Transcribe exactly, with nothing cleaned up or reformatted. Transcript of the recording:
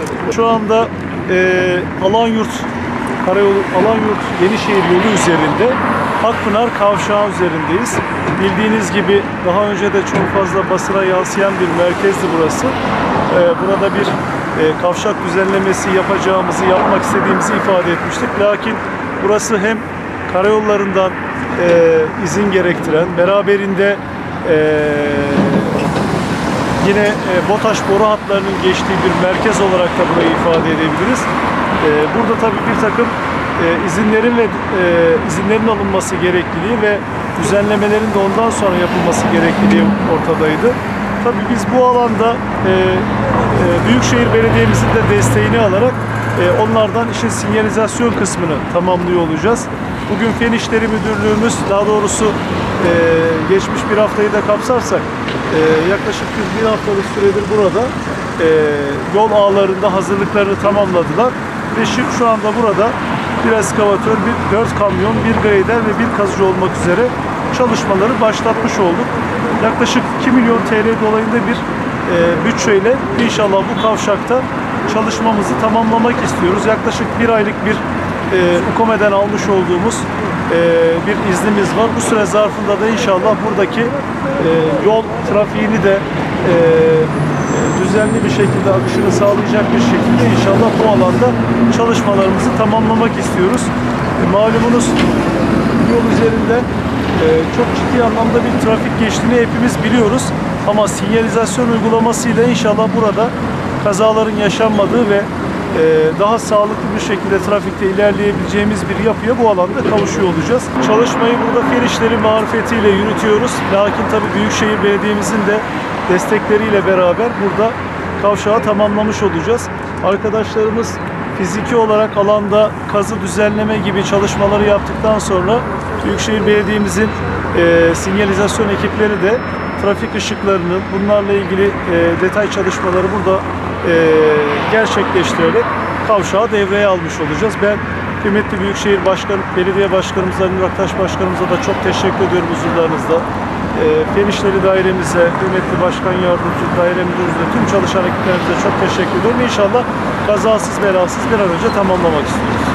Şu anda e, Alanyurt Karayolu, Alanyurt Yenişehir yolu üzerinde Akpınar Kavşağı üzerindeyiz. Bildiğiniz gibi daha önce de çok fazla basına yansıyan bir merkezdi burası. E, burada bir e, kavşak düzenlemesi yapacağımızı, yapmak istediğimizi ifade etmiştik. Lakin burası hem karayollarından e, izin gerektiren, beraberinde e, yine e, BOTAŞ boru hatlarının geçtiği bir merkez olarak da burayı ifade edebiliriz. E, burada tabii bir takım e, izinlerin ve e, izinlerin alınması gerekliliği ve düzenlemelerin de ondan sonra yapılması gerekliliği ortadaydı. Tabii biz bu alanda e, e, Büyükşehir Belediye'mizin de desteğini alarak e, onlardan işin sinyalizasyon kısmını tamamlıyor olacağız. Bugün Fen İşleri Müdürlüğümüz, daha doğrusu e, geçmiş bir haftayı da kapsarsak e, yaklaşık bir haftalık süredir burada e, yol ağlarında hazırlıklarını tamamladılar ve şimdi şu anda burada bir eskavatör, bir dört kamyon, bir grader ve bir kazıcı olmak üzere çalışmaları başlatmış olduk. Yaklaşık iki milyon T L dolayında bir e, bütçeyle inşallah bu kavşakta çalışmamızı tamamlamak istiyoruz. Yaklaşık bir aylık bir e, UKOME'den almış olduğumuz e, bir iznimiz var. Bu süre zarfında da inşallah buradaki e, yol trafiğini de e, düzenli bir şekilde akışını sağlayacak bir şekilde inşallah bu alanda çalışmalarımızı tamamlamak istiyoruz. E, malumunuz yol üzerinde e, çok ciddi anlamda bir trafik geçtiğini hepimiz biliyoruz. Ama sinyalizasyon uygulamasıyla inşallah burada kazaların yaşanmadığı ve e, daha sağlıklı bir şekilde trafikte ilerleyebileceğimiz bir yapıya bu alanda kavuşuyor olacağız. Çalışmayı burada Fen İşleri marifetiyle yürütüyoruz. Lakin tabii Büyükşehir Belediye'mizin de destekleriyle beraber burada kavşağı tamamlamış olacağız. Arkadaşlarımız fiziki olarak alanda kazı düzenleme gibi çalışmaları yaptıktan sonra Büyükşehir Belediye'mizin e, sinyalizasyon ekipleri de trafik ışıklarının bunlarla ilgili e, detay çalışmaları burada e, gerçekleştirerek kavşağı devreye almış olacağız. Ben kıymetli Büyükşehir Başkanı, Belediye Başkanımıza, Nur Aktaş Başkanımıza da çok teşekkür ediyorum huzurlarınızda. E, Fen İşleri Dairemize, kıymetli Başkan Yardımcı, Daire Müdürümüze, tüm çalışan ekiplerimize çok teşekkür ediyorum. İnşallah kazasız belasız bir an önce tamamlamak istiyoruz.